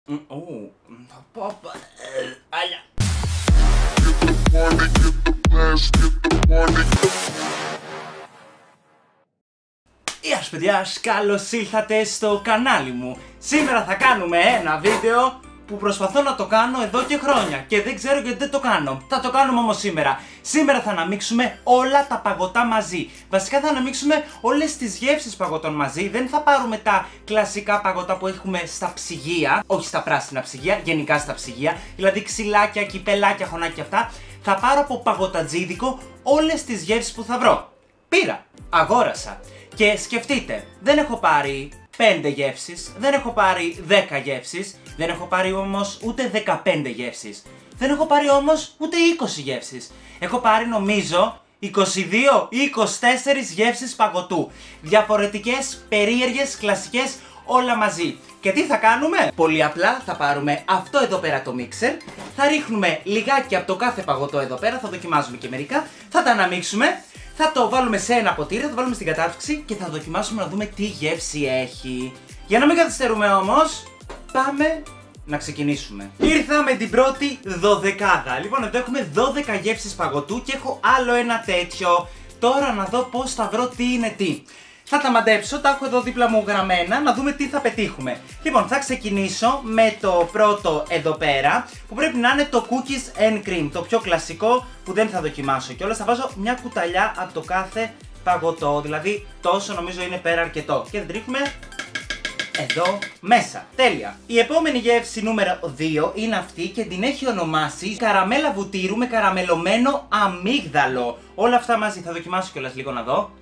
Γεια σας παιδιά, καλώς ήλθατε στο κανάλι μου. Σήμερα θα κάνουμε ένα βίντεο που προσπαθώ να το κάνω εδώ και χρόνια και δεν ξέρω γιατί δεν το κάνω. Θα το κάνουμε όμως σήμερα. Σήμερα θα αναμίξουμε όλα τα παγωτά μαζί. Βασικά θα αναμίξουμε όλες τις γεύσεις παγωτών μαζί. Δεν θα πάρουμε τα κλασικά παγωτά που έχουμε στα ψυγεία, όχι στα πράσινα ψυγεία, γενικά στα ψυγεία, δηλαδή ξυλάκια, κυπελάκια, χωνάκια αυτά. Θα πάρω από παγωτατζίδικο όλες τις γεύσεις που θα βρω. Πήρα, αγόρασα και σκεφτείτε, δεν έχω πάρει 5 γεύσεις, δεν έχω πάρει 10 γεύσεις, δεν έχω πάρει όμως ούτε 15 γεύσεις, δεν έχω πάρει όμως ούτε 20 γεύσεις. Έχω πάρει νομίζω 22 ή 24 γεύσεις παγωτού. Διαφορετικές, περίεργες, κλασικές, όλα μαζί. Και τι θα κάνουμε? Πολύ απλά θα πάρουμε αυτό εδώ πέρα το μίξερ, θα ρίχνουμε λιγάκι από το κάθε παγωτό εδώ πέρα, θα δοκιμάζουμε και μερικά, θα τα αναμίξουμε. Θα το βάλουμε σε ένα ποτήρι, θα το βάλουμε στην κατάψυξη και θα δοκιμάσουμε να δούμε τι γεύση έχει. Για να μην καθυστερούμε όμως, πάμε να ξεκινήσουμε. Ήρθα με την πρώτη δωδεκάδα. Λοιπόν, εδώ έχουμε 12 γεύσεις παγωτού και έχω άλλο ένα τέτοιο. Τώρα να δω πώς θα βρω τι είναι τι. Θα τα μαντέψω, τα έχω εδώ δίπλα μου γραμμένα, να δούμε τι θα πετύχουμε. Λοιπόν, θα ξεκινήσω με το πρώτο εδώ πέρα, που πρέπει να είναι το cookies and cream, το πιο κλασικό που δεν θα δοκιμάσω κιόλας. Θα βάζω μια κουταλιά από το κάθε παγωτό, δηλαδή τόσο νομίζω είναι πέρα αρκετό. Και δεν τρίχνουμε εδώ μέσα. Τέλεια. Η επόμενη γεύση νούμερο 2 είναι αυτή και την έχει ονομάσει καραμέλα βουτύρου με καραμελωμένο αμύγδαλο. Όλα αυτά μαζί θα δοκιμάσω κιόλας λίγο να δω.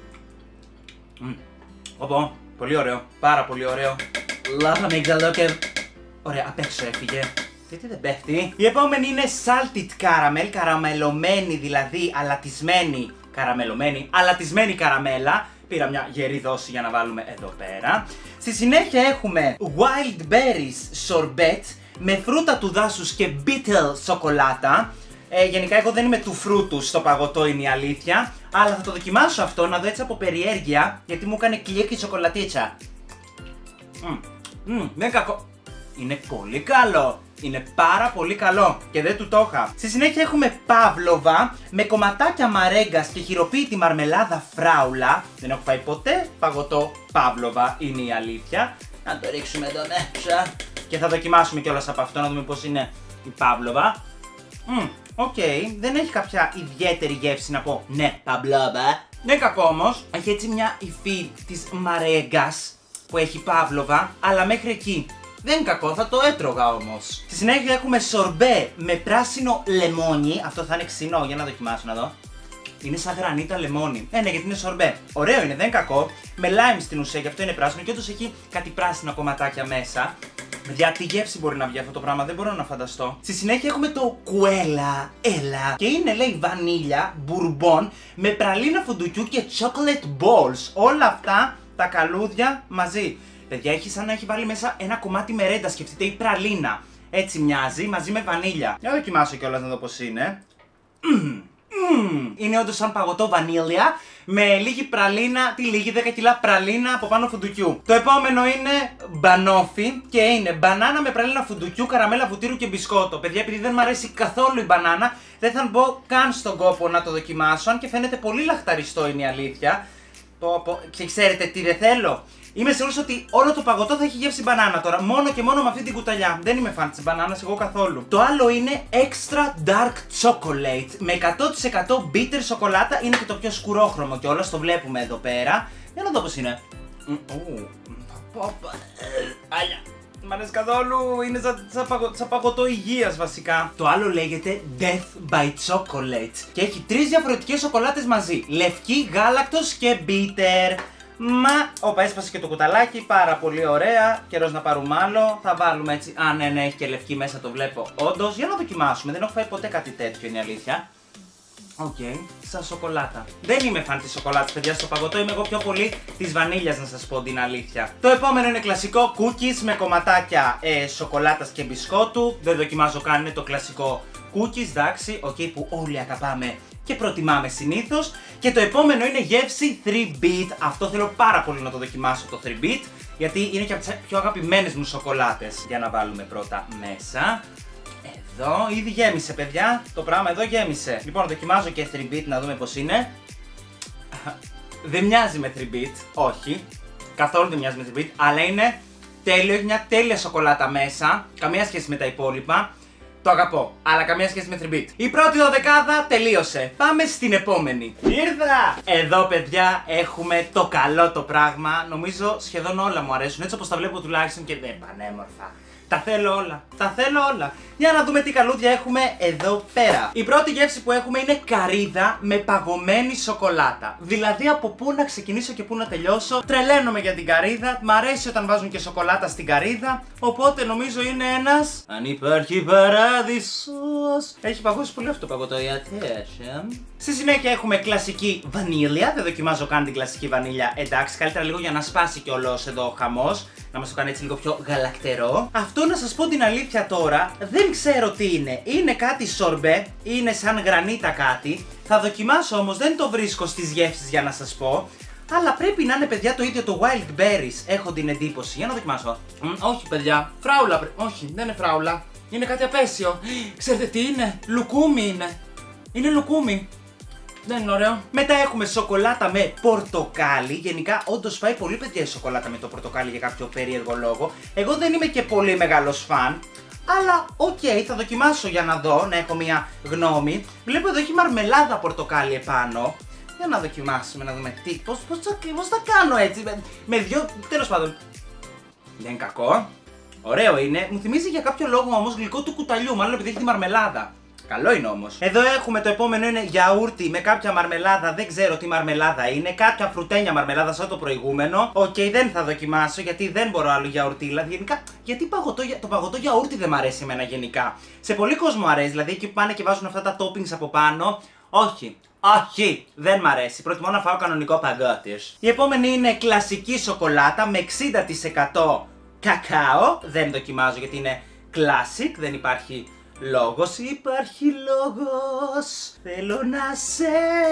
Πολύ ωραίο, πάρα πολύ ωραίο. Λάβα αμύγδαλο και... Ωραία, απ' έξω έφυγε. Τι δεν πέφτει. Η επόμενη είναι salted caramel, καραμελωμένη δηλαδή, αλατισμένη καραμέλα. Πήρα μια γερή δόση για να βάλουμε εδώ πέρα. Στη συνέχεια έχουμε wild berries sorbet με φρούτα του δάσους και bitter σοκολάτα. Γενικά εγώ δεν είμαι του φρούτου στο παγωτό, είναι η αλήθεια. Αλλά θα το δοκιμάσω αυτό, να δω έτσι από περιέργεια, γιατί μου έκανε κλικ η σοκολατίτσα. Δεν είναι κακό. Είναι πολύ καλό. Είναι πάρα πολύ καλό και δεν του το είχα. Στη συνέχεια έχουμε παύλοβα με κομματάκια μαρέγκας και χειροποίητη μαρμελάδα φράουλα. Δεν έχω φάει ποτέ παγωτό παύλοβα, είναι η αλήθεια. Να το ρίξουμε εδώ μέσα και θα δοκιμάσουμε κιόλας από αυτό να δούμε πώς είναι η παύλοβα. Οκ, δεν έχει κάποια ιδιαίτερη γεύση να πω. Ναι, παυλόβα. Δεν κακό όμως. Έχει έτσι μια υφή της μαρέγκας που έχει παύλοβα, αλλά μέχρι εκεί. Δεν είναι κακό, θα το έτρωγα όμως. Στη συνέχεια έχουμε σορμπέ με πράσινο λεμόνι. Αυτό θα είναι ξινό, για να δοκιμάσω να δω. Είναι σαν γρανίτα λεμόνι. Ναι, γιατί είναι σορμπέ. Ωραίο είναι, δεν είναι κακό. Με lime στην ουσία, γι' αυτό είναι πράσινο και όντως έχει κάτι πράσινα κομματάκια μέσα. Για τι γεύση μπορεί να βγει αυτό το πράγμα, δεν μπορώ να φανταστώ. Στη συνέχεια έχουμε το κουέλα, έλα. Και είναι λέει βανίλια, μπουρμπόν, με πραλίνα φουντουκιού και chocolate balls. Όλα αυτά τα καλούδια μαζί. Παιδιά, έχει σαν να έχει βάλει μέσα ένα κομμάτι μερέντα, σκεφτείτε, ή πραλίνα. Έτσι μοιάζει, μαζί με βανίλια. Για να δοκιμάσω κιόλας να δω πώς είναι. Είναι όντως σαν παγωτό βανίλια με λίγη πραλίνα, λίγη 10 κιλά πραλίνα από πάνω φουντουκιού. Το επόμενο είναι μπανόφι και είναι μπανάνα με πραλίνα φουντουκιού, καραμέλα βουτύρου και μπισκότο. Παιδιά, επειδή δεν μου αρέσει καθόλου η μπανάνα, δεν θα μπω καν στον κόπο να το δοκιμάσω, αν και φαίνεται πολύ λαχταριστό, είναι η αλήθεια. Και ξέρετε τι δεν θέλω? Είμαι σίγουρος ότι όλο το παγωτό θα έχει γεύση μπανάνα τώρα, μόνο και μόνο με αυτή την κουταλιά. Δεν είμαι φαν της μπανάνας εγώ καθόλου. Το άλλο είναι extra dark chocolate με 100% bitter σοκολάτα. Είναι και το πιο σκουρόχρωμο κιόλας, το βλέπουμε εδώ πέρα. Για να δω πώς είναι. Μ' αρέσει καθόλου, είναι σαν παγωτό υγείας βασικά. Το άλλο λέγεται Death by Chocolate και έχει 3 διαφορετικές σοκολάτες μαζί. Λευκή, γάλακτος και bitter. Όπα, έσπασε και το κουταλάκι, πάρα πολύ ωραία. Καιρός να πάρουμε άλλο. Θα βάλουμε έτσι. Ναι, έχει και λευκή μέσα, το βλέπω. Όντως, για να δοκιμάσουμε. Δεν έχω φάει ποτέ κάτι τέτοιο, είναι η αλήθεια. Σαν σοκολάτα. Δεν είμαι φαν της σοκολάτας, παιδιά, στο παγωτό. Είμαι εγώ πιο πολύ της βανίλιας, να σας πω την αλήθεια. Το επόμενο είναι κλασικό cookies με κομματάκια σοκολάτας και μπισκότου. Δεν δοκιμάζω καν, είναι το κλασικό cookies, εντάξει, που όλοι αγαπάμε και προτιμάμε συνήθως. Και το επόμενο είναι γεύση 3-bit. Αυτό θέλω πάρα πολύ να το δοκιμάσω, το 3-bit. γιατί είναι και από τις πιο αγαπημένες μου σοκολάτες. Για να βάλουμε πρώτα μέσα. Εδώ, ήδη γέμισε παιδιά, το πράγμα εδώ γέμισε. Λοιπόν, δοκιμάζω και 3-bit να δούμε πως είναι. Δεν μοιάζει με 3-bit, όχι. Καθόλου δεν μοιάζει με 3-bit, αλλά είναι τέλειο, έχει μια τέλεια σοκολάτα μέσα. Καμία σχέση με τα υπόλοιπα. Το αγαπώ, αλλά καμία σχέση με 3-bit. Η πρώτη δωδεκάδα τελείωσε. Πάμε στην επόμενη. Ήρθα! Εδώ, παιδιά, έχουμε το καλό το πράγμα. Νομίζω σχεδόν όλα μου αρέσουν, έτσι όπως τα βλέπω τουλάχιστον και δεν πανέμορφα. Τα θέλω όλα. Τα θέλω όλα. Για να δούμε τι καλούδια έχουμε εδώ πέρα. Η πρώτη γεύση που έχουμε είναι καρύδα με παγωμένη σοκολάτα. Δηλαδή από πού να ξεκινήσω και πού να τελειώσω. Τρελαίνομαι για την καρύδα. Μ' αρέσει όταν βάζουν και σοκολάτα στην καρύδα. Οπότε νομίζω είναι ένας. Αν υπάρχει παράδεισος. Έχει παγώσει πολύ αυτό το παγωτό, Στη συνέχεια έχουμε κλασική βανίλια. Δεν δοκιμάζω καν την κλασική βανίλια. Εντάξει, καλύτερα λίγο για να σπάσει κιόλας εδώ ο χαμός. Να μας το κάνει έτσι λίγο πιο γαλακτερό. Αυτό να σας πω την αλήθεια τώρα, δεν ξέρω τι είναι. Είναι κάτι σορμπέ, είναι σαν γρανίτα κάτι. Θα δοκιμάσω όμως, δεν το βρίσκω στις γεύσεις για να σας πω. Αλλά πρέπει να είναι παιδιά το ίδιο το Wild Berries, έχω την εντύπωση. Για να δοκιμάσω. Όχι παιδιά, φράουλα. Όχι, δεν είναι φράουλα. Είναι κάτι απέσιο. Ξέρετε τι είναι, λουκούμι είναι. Είναι λουκούμι. Δεν είναι ωραίο. Μετά έχουμε σοκολάτα με πορτοκάλι. Γενικά, όντως πάει πολύ παιδιά η σοκολάτα με το πορτοκάλι για κάποιο περίεργο λόγο. Εγώ δεν είμαι και πολύ μεγάλος φαν. Αλλά οκ, θα δοκιμάσω για να δω, να έχω μια γνώμη. Βλέπω εδώ έχει μαρμελάδα πορτοκάλι επάνω. Για να δοκιμάσουμε, να δούμε τι. Πώς θα κάνω έτσι. Με δυο. Τέλος πάντων. Δεν είναι κακό. Ωραίο είναι. Μου θυμίζει για κάποιο λόγο όμως γλυκό του κουταλιού. Μάλλον επειδή έχει τη μαρμελάδα. Καλό είναι όμως. Εδώ έχουμε το επόμενο, είναι γιαούρτι με κάποια μαρμελάδα. Δεν ξέρω τι μαρμελάδα είναι. Κάποια φρουτένια μαρμελάδα σαν το προηγούμενο. Οκ, δεν θα δοκιμάσω γιατί δεν μπορώ άλλο γιαουρτίλα. Γενικά, γιατί το παγωτό γιαούρτι δεν μ' αρέσει εμένα γενικά. Σε πολύ κόσμο αρέσει. Δηλαδή εκεί που πάνε και βάζουν αυτά τα toppings από πάνω. Όχι. Όχι, δεν μ' αρέσει. Προτιμώ να φάω κανονικό παγκότης. Η επόμενη είναι κλασική σοκολάτα με 60% κακάο. Δεν δοκιμάζω γιατί είναι classic, δεν υπάρχει λόγος. Υπάρχει λόγος. Θέλω να σε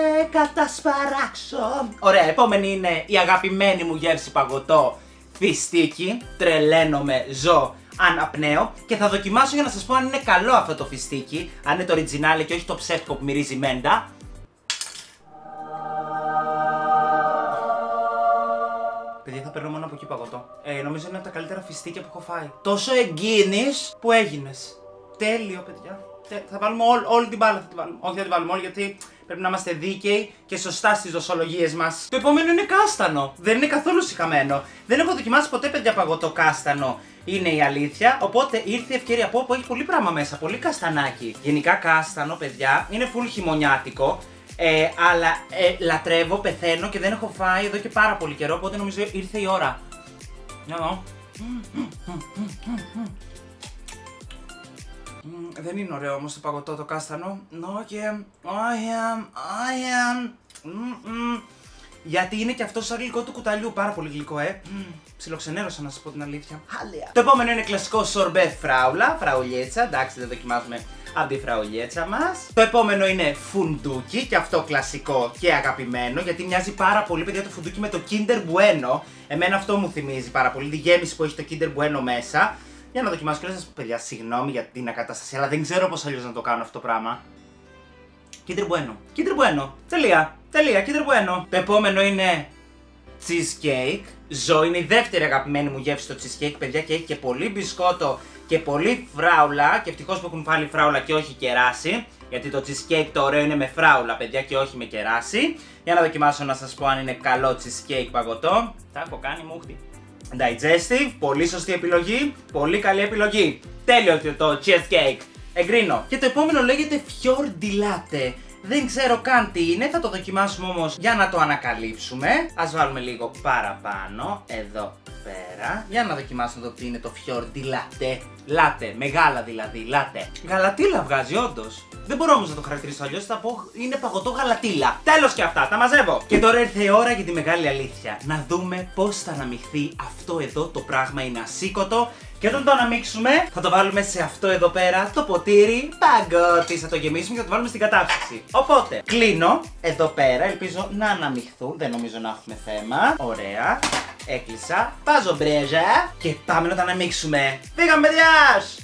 κατασπαράξω. Ωραία, επόμενη είναι η αγαπημένη μου γεύση παγωτό. Φιστίκι. Τρελαίνομαι, ζω, αναπνέω. Και θα δοκιμάσω για να σας πω αν είναι καλό αυτό το φιστίκι. Αν είναι το original και όχι το ψεύτικο που μυρίζει μέντα. Παιδιά, θα παίρνω μόνο από εκεί παγωτό. Νομίζω είναι από τα καλύτερα φιστίκια που έχω φάει. Τόσο εγκίνης που έγινες. Τέλειο, παιδιά. Θα βάλουμε όλη την μπάλα. Θα τη βάλουμε. Όχι, θα τη βάλουμε όλη γιατί πρέπει να είμαστε δίκαιοι και σωστά στις δοσολογίες μας. Το επόμενο είναι κάστανο. Δεν είναι καθόλου σιχαμένο. Δεν έχω δοκιμάσει ποτέ, παιδιά, παγωτό κάστανο. Είναι η αλήθεια. Οπότε ήρθε η ευκαιρία που έχει πολύ πράγμα μέσα. Πολύ καστανάκι. Γενικά, κάστανο, παιδιά, είναι full χειμωνιάτικο. Αλλά λατρεύω, πεθαίνω και δεν έχω φάει εδώ και πάρα πολύ καιρό. Οπότε νομίζω ήρθε η ώρα. Να δω. Δεν είναι ωραίο όμως το παγωτό το κάστανο. Γιατί είναι και αυτό σαν γλυκό του κουταλιού. Πάρα πολύ γλυκό, ψιλοξενέρωσα να σας πω την αλήθεια. Το επόμενο είναι κλασικό σορμπέ φράουλα. Φραουλιέτσα, εντάξει, δεν δοκιμάζουμε από τη φραουλιέτσα μας. Το επόμενο είναι φουντούκι, και αυτό κλασικό και αγαπημένο, γιατί μοιάζει πάρα πολύ, παιδιά, το φουντούκι με το Kinder Bueno. Εμένα αυτό μου θυμίζει πάρα πολύ, τη γέμιση που έχει το Kinder Bueno μέσα. Για να δοκιμάσω και να σας πω, παιδιά, συγγνώμη για την ακατάσταση, αλλά δεν ξέρω πώς αλλιώς να το κάνω αυτό το πράγμα. Kinder Bueno. Kinder Bueno. Τελεία. Kinder Bueno. Το επόμενο είναι cheesecake. Ζω, είναι η δεύτερη αγαπημένη μου γεύση το cheesecake, παιδιά, και έχει και πολύ μπισκότο και πολύ φράουλα. Και ευτυχώς που έχουν βάλει φράουλα και όχι κεράσι. Γιατί το cheesecake το ωραίο είναι με φράουλα, παιδιά, και όχι με κεράσι. Για να δοκιμάσω να σας πω αν είναι καλό cheesecake παγωτό. Τα έχω κάνει μούχτη. Digestive, πολύ σωστή επιλογή, πολύ καλή επιλογή. Τέλειο το cheesecake. Εγκρίνω. Και το επόμενο λέγεται Fior di Latte. Δεν ξέρω καν τι είναι, θα το δοκιμάσουμε όμως για να το ανακαλύψουμε. Ας βάλουμε λίγο παραπάνω, εδώ πέρα. Για να δοκιμάσουμε το τι είναι το Fior di Latte. Λάτε, μεγάλα δηλαδή, λάτε. Γαλατίλα βγάζει όντως. Δεν μπορώ όμως να το χαρακτηρίσω αλλιώς, θα πω είναι παγωτό γαλατίλα. Τέλος και αυτά, τα μαζεύω. Και τώρα ήρθε η ώρα για τη μεγάλη αλήθεια. Να δούμε πώς θα αναμειχθεί αυτό εδώ το πράγμα, είναι ασήκωτο. Και όταν το αναμίξουμε, θα το βάλουμε σε αυτό εδώ πέρα το ποτήρι παγκότη. Θα το γεμίσουμε και θα το βάλουμε στην κατάψυξη. Οπότε, κλείνω εδώ πέρα, ελπίζω να αναμειχθούν. Δεν νομίζω να έχουμε θέμα. Ωραία. Έκλεισα. Βάζω μπρέζα. Και πάμε να τα αναμίξουμε. Φύγαμε, παιδιάς!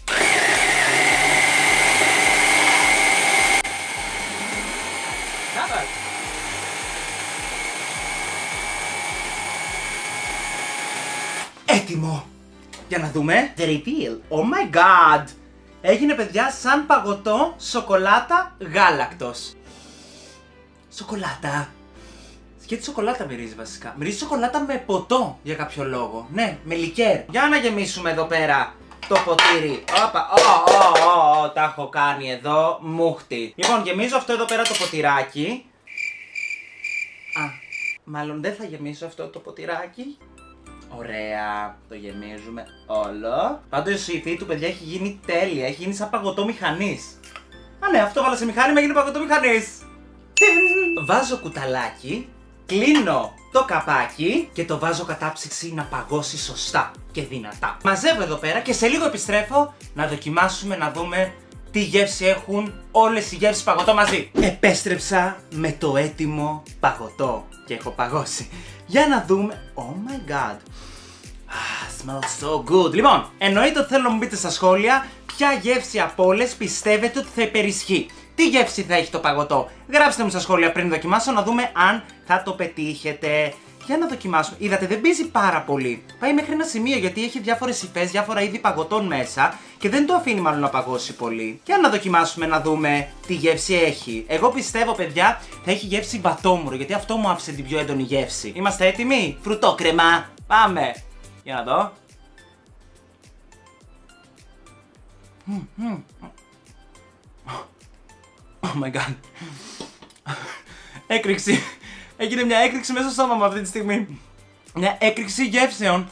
Έτοιμο! Για να δούμε. The reveal. Oh my god! Έγινε, παιδιά, σαν παγωτό σοκολάτα γάλακτος. Σοκολάτα. Και σοκολάτα μυρίζει βασικά. Μυρίζει σοκολάτα με ποτό για κάποιο λόγο. Ναι, με λικέρ. Για να γεμίσουμε εδώ πέρα το ποτήρι. Όπα, τα έχω κάνει εδώ. Μούχτη. Λοιπόν, γεμίζω αυτό εδώ πέρα το ποτηράκι. Α, μάλλον δεν θα γεμίσω αυτό το ποτηράκι. Ωραία, το γεμίζουμε όλο. Πάντως η υφή του, παιδιά, έχει γίνει τέλεια. Έχει γίνει σαν παγωτό μηχανής. Α, ναι, αυτό βάλα σε μηχάνημα, έγινε παγωτό μηχανής. Βάζω κουταλάκι, κλείνω το καπάκι και το βάζω κατάψυξη να παγώσει σωστά και δυνατά. Μαζεύω εδώ πέρα και σε λίγο επιστρέφω να δοκιμάσουμε, να δούμε τι γεύση έχουν όλες οι γεύσεις παγωτό μαζί. Επέστρεψα με το έτοιμο παγωτό και έχω παγώσει. Για να δούμε. Oh my god. Smells so good. Λοιπόν, εννοείται ότι θέλω να μου πείτε στα σχόλια ποια γεύση από όλες πιστεύετε ότι θα υπερισχύει. Τι γεύση θα έχει το παγωτό. Γράψτε μου στα σχόλια πριν δοκιμάσω να δούμε αν θα το πετύχετε. Για να δοκιμάσουμε. Είδατε, δεν πίζει πάρα πολύ. Πάει μέχρι ένα σημείο γιατί έχει διάφορες υφές, διάφορα είδη παγωτών μέσα και δεν το αφήνει μάλλον να παγώσει πολύ. Για να δοκιμάσουμε να δούμε τι γεύση έχει. Εγώ πιστεύω, παιδιά, θα έχει γεύση βατόμουρο γιατί αυτό μου άφησε την πιο έντονη γεύση. Είμαστε έτοιμοι? Φρουτόκρεμα. Πάμε. Για να δω. Oh my god. Έκρηξη. Έγινε μια έκρηξη μέσα στο σώμα μου αυτή τη στιγμή. Μια έκρηξη γεύσεων.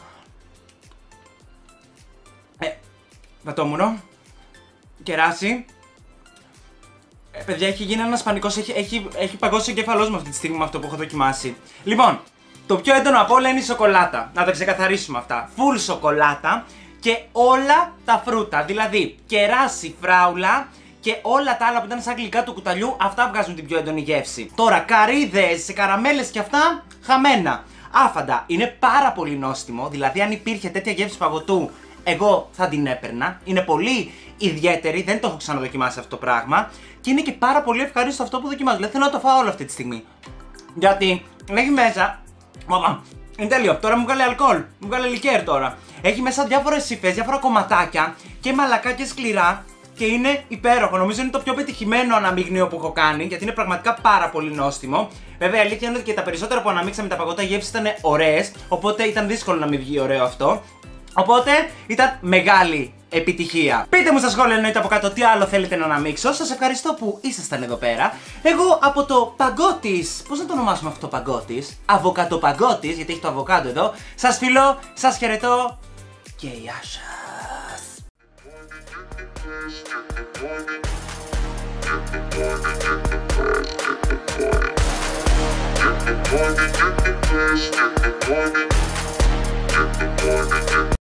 Βατόμουρο. Κεράσι. Παιδιά, έχει γίνει ένας πανικός. Έχει παγώσει ο εγκέφαλός μου αυτή τη στιγμή με αυτό που έχω δοκιμάσει. Λοιπόν, το πιο έντονο από όλα είναι η σοκολάτα. Να τα ξεκαθαρίσουμε αυτά. Full σοκολάτα και όλα τα φρούτα. Δηλαδή, κεράσι, φράουλα και όλα τα άλλα που ήταν σαν γλυκά του κουταλιού, αυτά βγάζουν την πιο έντονη γεύση. Τώρα, καρύδες, καραμέλες και αυτά, χαμένα. Άφαντα, είναι πάρα πολύ νόστιμο, δηλαδή αν υπήρχε τέτοια γεύση παγωτού, εγώ θα την έπαιρνα. Είναι πολύ ιδιαίτερη, δεν το έχω ξαναδοκιμάσει αυτό το πράγμα. Και είναι και πάρα πολύ ευχάριστο αυτό που δοκιμάζω. Δηλαδή θέλω να το φάω όλο αυτή τη στιγμή. Γιατί έχει μέσα. Είναι τέλειο. Τώρα μου βγάλε αλκοόλ, μου βγάλε λικέρ τώρα. Έχει μέσα διάφορες υφές, διάφορα κομματάκια και μαλακά και σκληρά. Και είναι υπέροχο. Νομίζω είναι το πιο πετυχημένο αναμειγνύο που έχω κάνει, γιατί είναι πραγματικά πάρα πολύ νόστιμο. Βέβαια, η αλήθεια είναι ότι και τα περισσότερα που αναμίξαμε τα παγωτά γεύσεις ήταν ωραίες, οπότε ήταν δύσκολο να μην βγει ωραίο αυτό. Οπότε ήταν μεγάλη επιτυχία. Πείτε μου στα σχόλια εννοείται από κάτω τι άλλο θέλετε να αναμίξω. Σας ευχαριστώ που ήσασταν εδώ πέρα. Εγώ από το παγκότης, πώς να το ονομάσουμε αυτό το παγκότης? Αβοκατοπαγκότης, γιατί έχει το αβοκάντο εδώ. Σας φιλώ, σας χαιρετώ και γεια σας. Get the